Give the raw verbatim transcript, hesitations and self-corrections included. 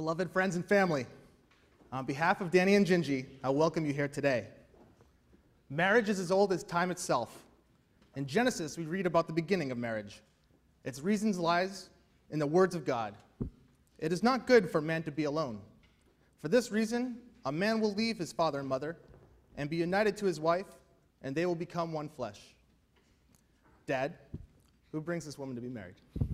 Beloved friends and family, on behalf of Danny and Gingy, I welcome you here today. Marriage is as old as time itself. In Genesis, we read about the beginning of marriage. Its reasons lies in the words of God. It is not good for man to be alone. For this reason, a man will leave his father and mother and be united to his wife, and they will become one flesh. Dad, who brings this woman to be married?